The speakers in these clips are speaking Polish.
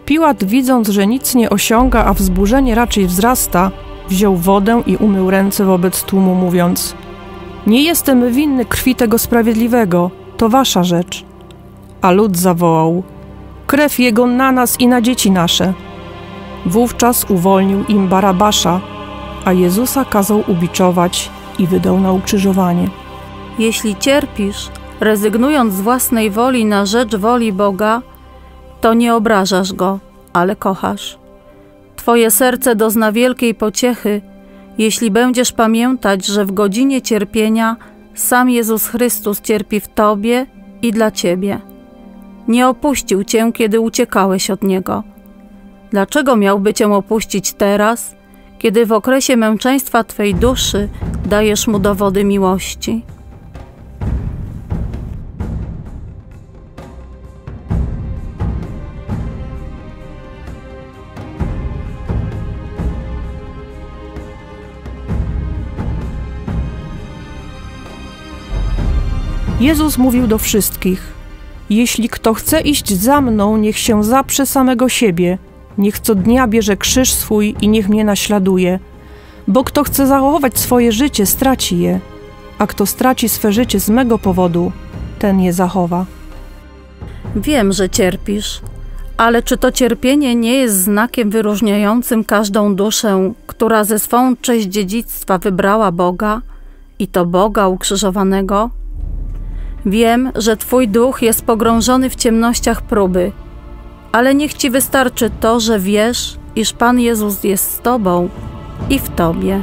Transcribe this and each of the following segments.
Piłat, widząc, że nic nie osiąga, a wzburzenie raczej wzrasta, wziął wodę i umył ręce wobec tłumu, mówiąc: nie jestem winny krwi tego sprawiedliwego, to wasza rzecz. A lud zawołał: krew jego na nas i na dzieci nasze. Wówczas uwolnił im Barabasza, a Jezusa kazał ubiczować i wydał na ukrzyżowanie. Jeśli cierpisz, rezygnując z własnej woli na rzecz woli Boga, to nie obrażasz Go, ale kochasz. Twoje serce dozna wielkiej pociechy, jeśli będziesz pamiętać, że w godzinie cierpienia sam Jezus Chrystus cierpi w Tobie i dla Ciebie. Nie opuścił Cię, kiedy uciekałeś od Niego. Dlaczego miałby Cię opuścić teraz, kiedy w okresie męczeństwa Twej duszy dajesz Mu dowody miłości? Jezus mówił do wszystkich: jeśli kto chce iść za mną, niech się zaprze samego siebie, niech co dnia bierze krzyż swój i niech mnie naśladuje. Bo kto chce zachować swoje życie, straci je, a kto straci swe życie z mego powodu, ten je zachowa. Wiem, że cierpisz, ale czy to cierpienie nie jest znakiem wyróżniającym każdą duszę, która ze swą część dziedzictwa wybrała Boga, i to Boga ukrzyżowanego? Wiem, że Twój duch jest pogrążony w ciemnościach próby, ale niech Ci wystarczy to, że wiesz, iż Pan Jezus jest z Tobą i w Tobie.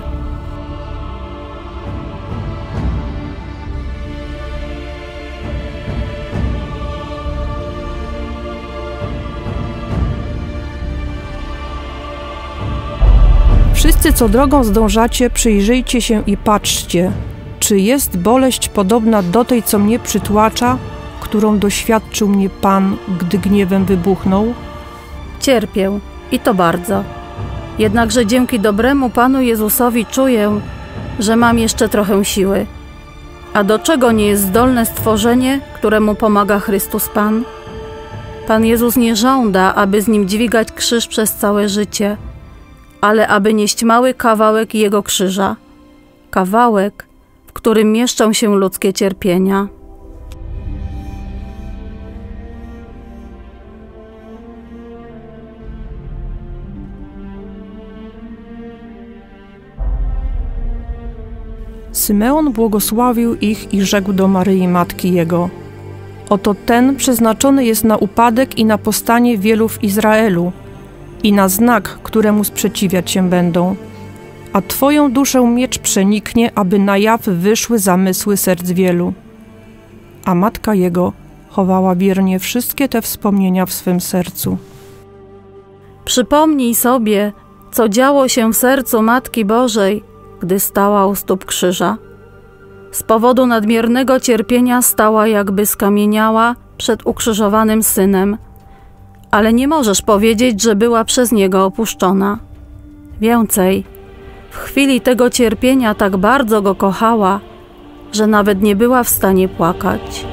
Wszyscy, co drogą zdążacie, przyjrzyjcie się i patrzcie, czy jest boleść podobna do tej, co mnie przytłacza, którą doświadczył mnie Pan, gdy gniewem wybuchnął? Cierpię, i to bardzo. Jednakże dzięki dobremu Panu Jezusowi czuję, że mam jeszcze trochę siły. A do czego nie jest zdolne stworzenie, któremu pomaga Chrystus Pan? Pan Jezus nie żąda, aby z Nim dźwigać krzyż przez całe życie, ale aby nieść mały kawałek Jego krzyża. Kawałek, w którym mieszczą się ludzkie cierpienia. Symeon błogosławił ich i rzekł do Maryi, matki Jego: oto ten przeznaczony jest na upadek i na powstanie wielu w Izraelu i na znak, któremu sprzeciwiać się będą. A Twoją duszę miecz przeniknie, aby na jaw wyszły zamysły serc wielu. A matka Jego chowała wiernie wszystkie te wspomnienia w swym sercu. Przypomnij sobie, co działo się w sercu Matki Bożej, gdy stała u stóp krzyża. Z powodu nadmiernego cierpienia stała jakby skamieniała przed ukrzyżowanym Synem, ale nie możesz powiedzieć, że była przez Niego opuszczona. Więcej, w chwili tego cierpienia tak bardzo Go kochała, że nawet nie była w stanie płakać.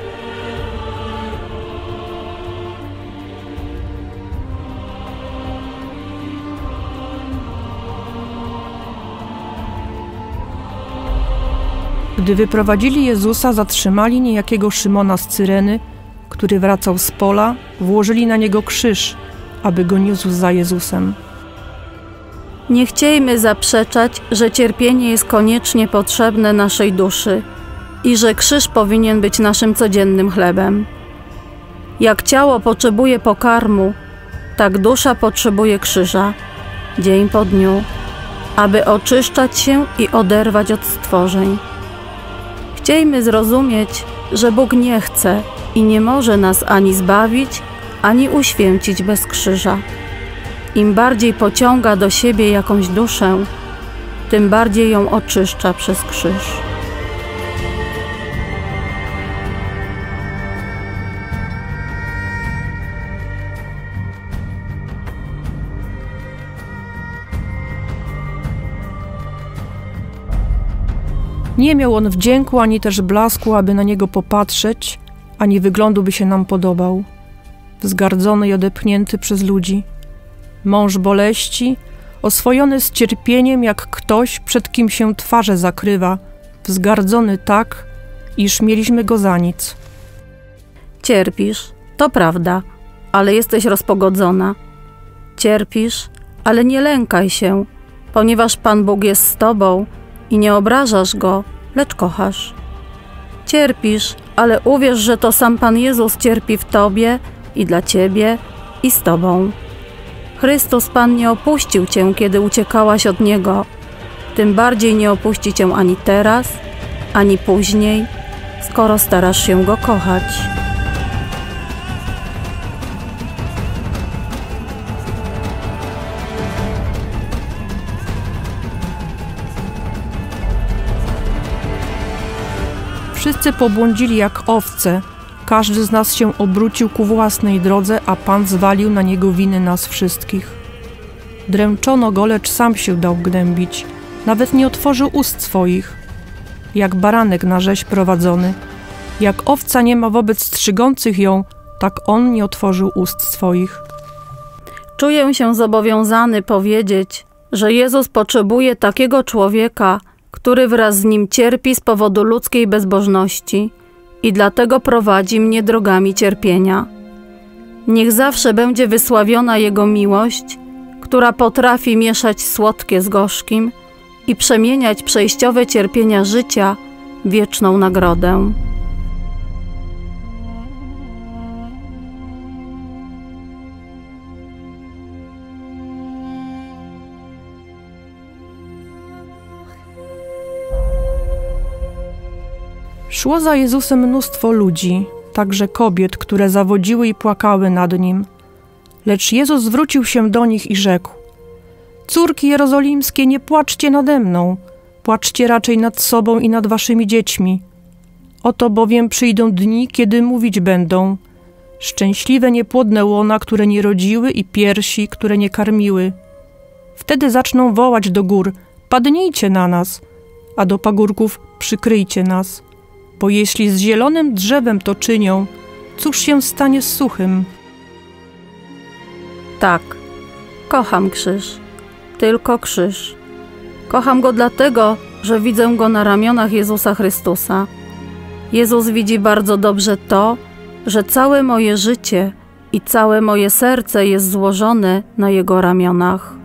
Gdy wyprowadzili Jezusa, zatrzymali niejakiego Szymona z Cyreny, który wracał z pola, włożyli na niego krzyż, aby go niósł za Jezusem. Nie chciejmy zaprzeczać, że cierpienie jest koniecznie potrzebne naszej duszy i że krzyż powinien być naszym codziennym chlebem. Jak ciało potrzebuje pokarmu, tak dusza potrzebuje krzyża, dzień po dniu, aby oczyszczać się i oderwać od stworzeń. Chciejmy zrozumieć, że Bóg nie chce i nie może nas ani zbawić, ani uświęcić bez krzyża. Im bardziej pociąga do siebie jakąś duszę, tym bardziej ją oczyszcza przez krzyż. Nie miał on wdzięku, ani też blasku, aby na niego popatrzeć, ani wyglądu by się nam podobał. wzgardzony i odepchnięty przez ludzi. Mąż boleści, oswojony z cierpieniem jak ktoś, przed kim się twarze zakrywa, wzgardzony tak, iż mieliśmy go za nic. Cierpisz, to prawda, ale jesteś rozpogodzona. Cierpisz, ale nie lękaj się, ponieważ Pan Bóg jest z tobą i nie obrażasz Go, lecz kochasz. Cierpisz, ale uwierz, że to sam Pan Jezus cierpi w tobie i dla ciebie i z tobą. Chrystus Pan nie opuścił cię, kiedy uciekałaś od Niego. Tym bardziej nie opuści cię ani teraz, ani później, skoro starasz się Go kochać. Wszyscy pobłądzili jak owce, każdy z nas się obrócił ku własnej drodze, a Pan zwalił na Niego winy nas wszystkich. Dręczono Go, lecz sam się dał gnębić, nawet nie otworzył ust swoich. Jak baranek na rzeź prowadzony, jak owca nie ma wobec strzygących ją, tak On nie otworzył ust swoich. Czuję się zobowiązany powiedzieć, że Jezus potrzebuje takiego człowieka, który wraz z Nim cierpi z powodu ludzkiej bezbożności i dlatego prowadzi mnie drogami cierpienia. Niech zawsze będzie wysławiona Jego miłość, która potrafi mieszać słodkie z gorzkim i przemieniać przejściowe cierpienia życia w wieczną nagrodę. Szło za Jezusem mnóstwo ludzi, także kobiet, które zawodziły i płakały nad Nim. Lecz Jezus zwrócił się do nich i rzekł: Córki jerozolimskie, nie płaczcie nade mną, płaczcie raczej nad sobą i nad waszymi dziećmi. Oto bowiem przyjdą dni, kiedy mówić będą: szczęśliwe niepłodne łona, które nie rodziły, i piersi, które nie karmiły. Wtedy zaczną wołać do gór: padnijcie na nas, a do pagórków: przykryjcie nas. Bo jeśli z zielonym drzewem to czynią, cóż się stanie z suchym? Tak, kocham krzyż, tylko krzyż. Kocham go dlatego, że widzę go na ramionach Jezusa Chrystusa. Jezus widzi bardzo dobrze to, że całe moje życie i całe moje serce jest złożone na Jego ramionach.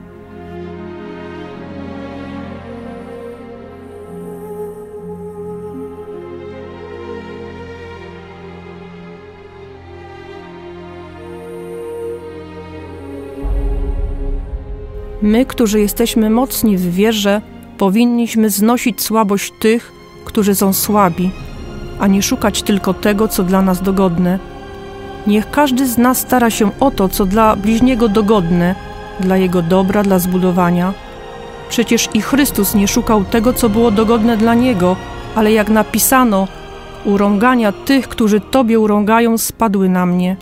My, którzy jesteśmy mocni w wierze, powinniśmy znosić słabość tych, którzy są słabi, a nie szukać tylko tego, co dla nas dogodne. Niech każdy z nas stara się o to, co dla bliźniego dogodne, dla jego dobra, dla zbudowania. Przecież i Chrystus nie szukał tego, co było dogodne dla Niego, ale jak napisano: urągania tych, którzy Tobie urągają, spadły na mnie.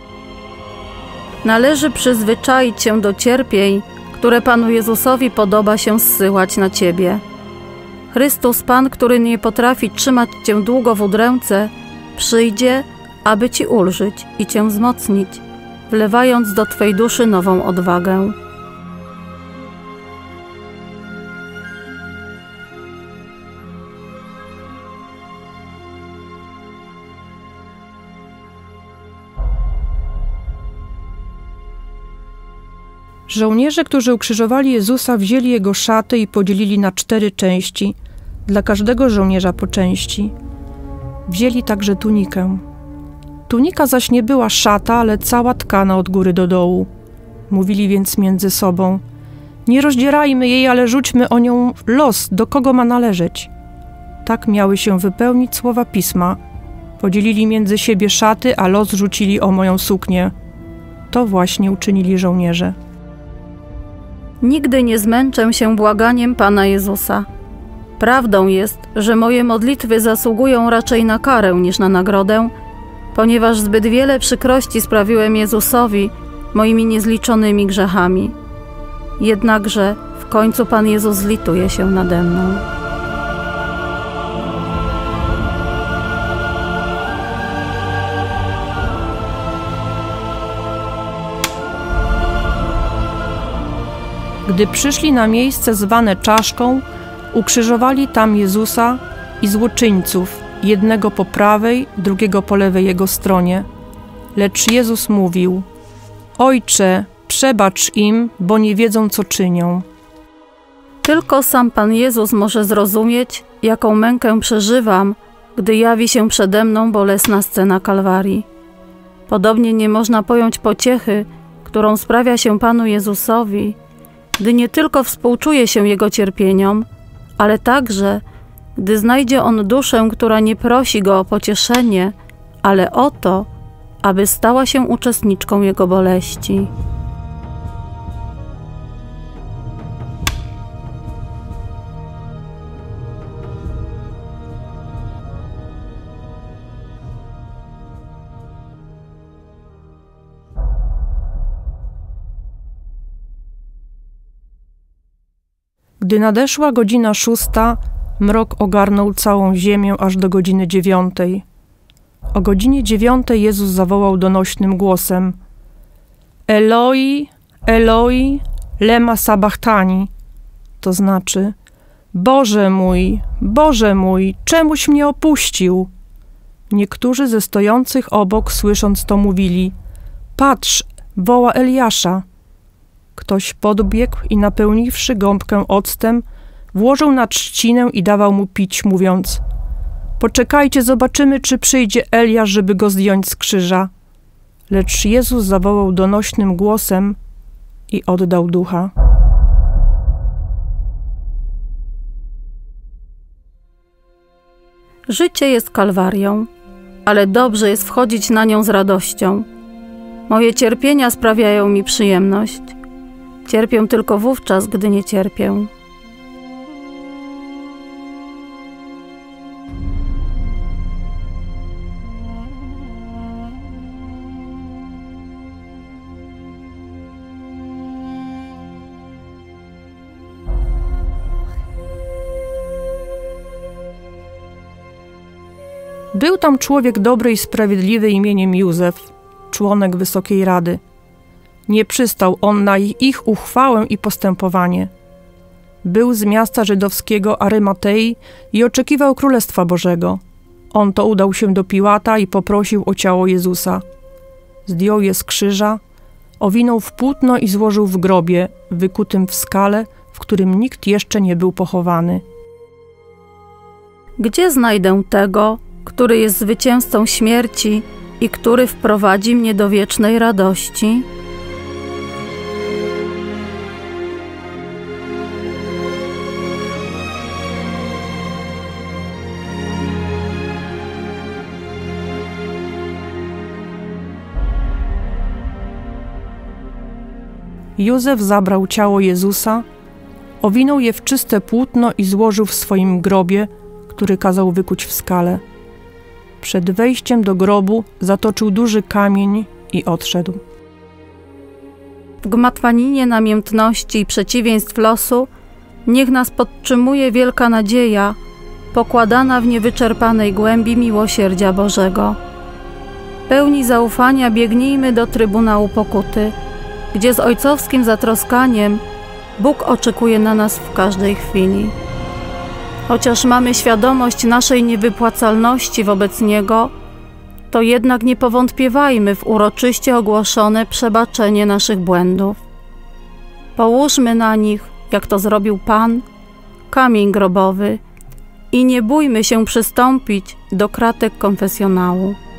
Należy przyzwyczaić się do cierpień, które Panu Jezusowi podoba się zsyłać na Ciebie. Chrystus Pan, który nie potrafi trzymać Cię długo w udręce, przyjdzie, aby Ci ulżyć i Cię wzmocnić, wlewając do Twej duszy nową odwagę. Żołnierze, którzy ukrzyżowali Jezusa, wzięli Jego szaty i podzielili na 4 części, dla każdego żołnierza po części. Wzięli także tunikę. Tunika zaś nie była szata, ale cała tkana od góry do dołu. Mówili więc między sobą: nie rozdzierajmy jej, ale rzućmy o nią los, do kogo ma należeć. Tak miały się wypełnić słowa Pisma. Podzielili między siebie szaty, a los rzucili o moją suknię. To właśnie uczynili żołnierze. Nigdy nie zmęczę się błaganiem Pana Jezusa. Prawdą jest, że moje modlitwy zasługują raczej na karę niż na nagrodę, ponieważ zbyt wiele przykrości sprawiłem Jezusowi moimi niezliczonymi grzechami. Jednakże w końcu Pan Jezus zlituje się nade mną. Gdy przyszli na miejsce zwane Czaszką, ukrzyżowali tam Jezusa i złoczyńców, jednego po prawej, drugiego po lewej jego stronie. Lecz Jezus mówił: Ojcze, przebacz im, bo nie wiedzą, co czynią. Tylko sam Pan Jezus może zrozumieć, jaką mękę przeżywam, gdy jawi się przede mną bolesna scena Kalwarii. Podobnie nie można pojąć pociechy, którą sprawia się Panu Jezusowi, gdy nie tylko współczuje się Jego cierpieniom, ale także, gdy znajdzie On duszę, która nie prosi Go o pocieszenie, ale o to, aby stała się uczestniczką Jego boleści. Gdy nadeszła godzina 6, mrok ogarnął całą ziemię aż do godziny 9. O godzinie 9 Jezus zawołał donośnym głosem: Eloi, Eloi, lema sabachthani, to znaczy: Boże mój, czemuś mnie opuścił? Niektórzy ze stojących obok, słysząc to, mówili: Patrz, woła Eliasza. Ktoś podbiegł i napełniwszy gąbkę octem, włożył na trzcinę i dawał mu pić, mówiąc: Poczekajcie, zobaczymy, czy przyjdzie Eliasz, żeby go zdjąć z krzyża. Lecz Jezus zawołał donośnym głosem i oddał ducha. Życie jest kalwarią, ale dobrze jest wchodzić na nią z radością. Moje cierpienia sprawiają mi przyjemność. Cierpię tylko wówczas, gdy nie cierpię. Był tam człowiek dobry i sprawiedliwy imieniem Józef, członek Wysokiej Rady. Nie przystał on na ich uchwałę i postępowanie. Był z miasta żydowskiego Arymatei i oczekiwał Królestwa Bożego. On to udał się do Piłata i poprosił o ciało Jezusa. Zdjął je z krzyża, owinął w płótno i złożył w grobie, wykutym w skale, w którym nikt jeszcze nie był pochowany. Gdzie znajdę tego, który jest zwycięzcą śmierci i który wprowadzi mnie do wiecznej radości? Józef zabrał ciało Jezusa, owinął je w czyste płótno i złożył w swoim grobie, który kazał wykuć w skale. Przed wejściem do grobu zatoczył duży kamień i odszedł. W gmatwaninie namiętności i przeciwieństw losu niech nas podtrzymuje wielka nadzieja, pokładana w niewyczerpanej głębi miłosierdzia Bożego. Pełni zaufania biegnijmy do Trybunału Pokuty, gdzie z ojcowskim zatroskaniem Bóg oczekuje na nas w każdej chwili. Chociaż mamy świadomość naszej niewypłacalności wobec Niego, to jednak nie powątpiewajmy w uroczyście ogłoszone przebaczenie naszych błędów. Połóżmy na nich, jak to zrobił Pan, kamień grobowy i nie bójmy się przystąpić do kratek konfesjonału.